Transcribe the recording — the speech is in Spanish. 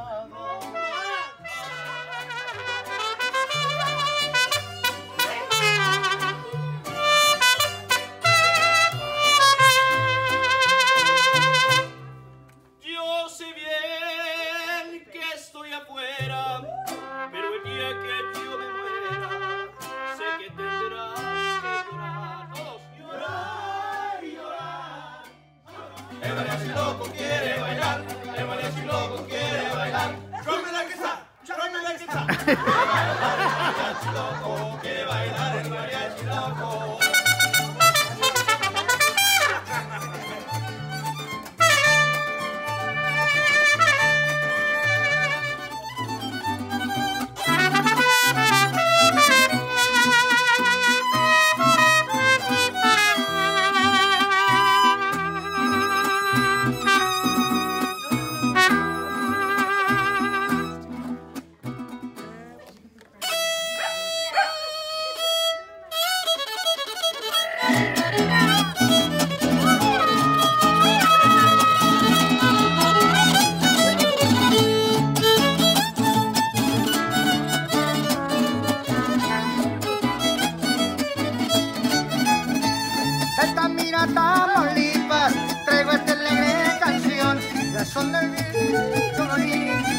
Yo sé bien que estoy afuera, pero el día que yo me muera, sé que tendrás que llorar. Todos llorar y llorar. El mariachi loco quiere bailar, el mariachi loco quiere bailar. Tráeme la quizá, tráeme la quizá. El mariachi loco quiere bailar, el mariachi loco. Tamaulipas, traigo esta alegre canción, ya son del viejo Morir.